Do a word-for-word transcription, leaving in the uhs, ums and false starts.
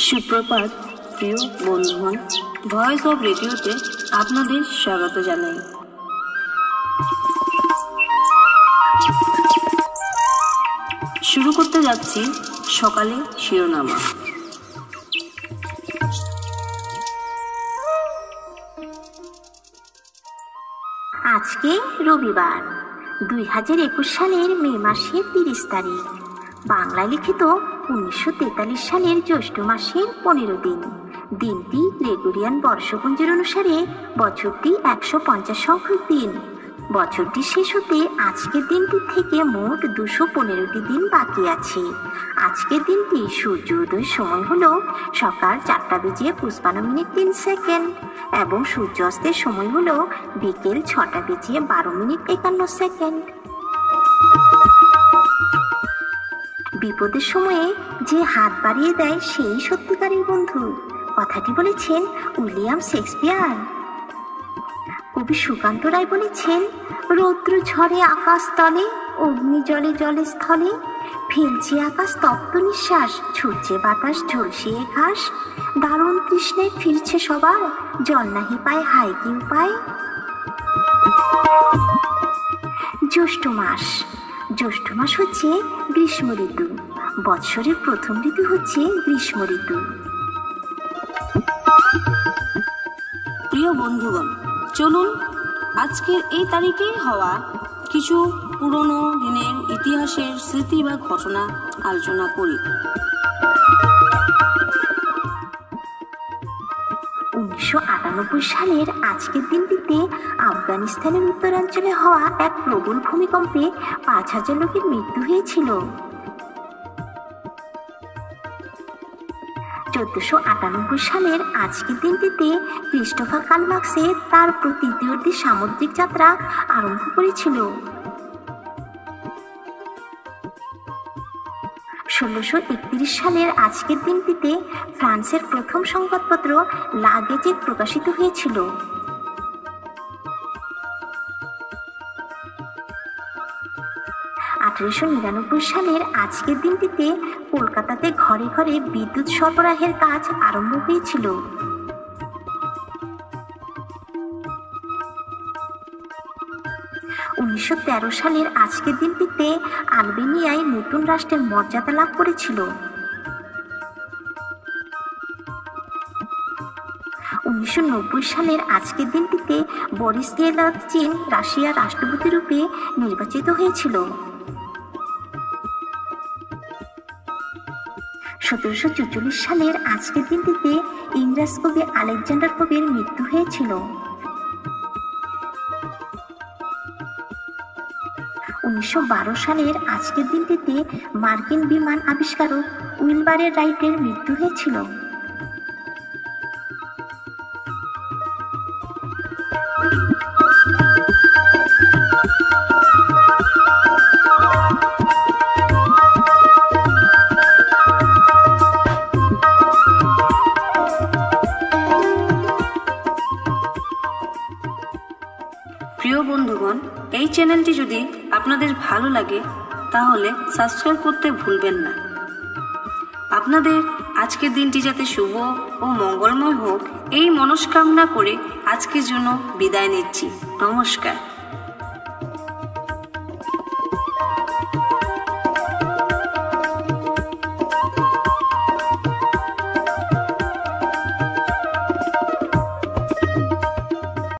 সুপ্রভাত প্রিয় বন্ধুগণ, ভয়েস অফ রেডিওতে আপনাদের স্বাগত জানাই। শুরু করতে যাচ্ছি সকালে শিরোনামা। আজকে রবিবার, দুই হাজার একুশ সালের মে মাসের তিরিশ তারিখ। বাংলায় লিখিত উনিশশো তেতাল্লিশ সালের জ্যৈষ্ঠ মাসের পনেরো দিন। দিনটি গ্রেগরিয়ান বর্ষপঞ্জির অনুসারে বছরটি একশো পঞ্চাশ সংখ্যক দিন। বছরটি শেষ হতে আজকের দিনটি থেকে মোট দুশো পনেরোটি দিন বাকি আছে। আজকের দিনটি সূর্য উদয়ের সময় হল সকাল চারটা বেজে পঁচপান্ন মিনিট তিন সেকেন্ড এবং সূর্যাস্তের সময় হল বিকেল ছটা বেজে বারো মিনিট একান্ন সেকেন্ড। বিপদের সময়ে যে হাত বাড়িয়ে দেয় সেই সত্যিকারের বন্ধু, কথাটি বলেছেন উইলিয়াম শেক্সপিয়ার। কবি সুকান্ত রায় বলেছেন, রৌদ্র ঝড়ে আকাশ তলে, অগ্নি জলে জলে স্থলে, ফেলছে আকাশ তপ্ত নিঃশ্বাস, ছুটছে বাতাস ঝলসিয়ে ঘাস, দারুণ তৃষ্ণে ফিরছে সবার, জল নাহি পায় হায় কি উপায়। জ্যৈষ্ঠ মাস। জ্যৈষ্ঠ মাস হচ্ছে গ্রীষ্ম ঋতু। বৎসরের প্রথম ঋতু হচ্ছে গ্রীষ্ম ঋতু। প্রিয় বন্ধুগণ, চলুন আজকের এই তারিখেই হওয়া কিছু পুরনো দিনের ইতিহাসের স্মৃতি বা ঘটনা আলোচনা করি। উনিশশো আটানব্বই সালের আজকের দিনটিতে আফগানিস্তানের উত্তরাঞ্চলে হওয়া এক প্রবল ভূমিকম্পে পাঁচ হাজার লোকের মৃত্যু হয়েছিল। চোদ্দশো আটানব্বই সালের আজকের দিনটিতে ক্রিস্টোফার কালমার্ক্সে তার তৃতীয়টি সামুদ্রিক যাত্রা আরম্ভ করেছিল। ষোলোশো একত্রিশ সালের আজকের দিনটিতে ফ্রান্সের প্রথম সংবাদপত্র লা গেজেট প্রকাশিত হয়েছিল। আঠারোশো নিরানব্বই সালের আজকের দিনটিতে কলকাতাতে ঘরে ঘরে বিদ্যুৎ সরবরাহের কাজ আরম্ভ হয়েছিল। উনিশশো তেরো সালের আজকের দিনটিতে আলবেনিয়ায় নতুন রাষ্ট্রের মর্যাদা লাভ করেছিল। উনিশশো নব্বই সালের আজকের দিনটিতে বরিস ইয়েলচিন রাশিয়ার রাষ্ট্রপতি রূপে নির্বাচিত হয়েছিল। সতেরোশো চুয়াল্লিশ সালের আজকের দিনটিতে ইংরেজ কবি আলেকজান্ডার কবির মৃত্যু হয়েছিল। উনিশশো বারো সালের আজকের দিনটিতে মার্কিন বিমান আবিষ্কারক উইলবারের রাইটের মৃত্যু হয়েছিল। প্রিয় বন্ধুগণ, এই চ্যানেলটি যদি আপনাদের ভালো লাগে তাহলে সাবস্ক্রাইব করতে ভুলবেন না। আপনাদের আজকের দিনটি যাতে শুভ ও মঙ্গলময় হোক এই মনস্কামনা করে আজকের জন্য বিদায় নিচ্ছি। নমস্কার।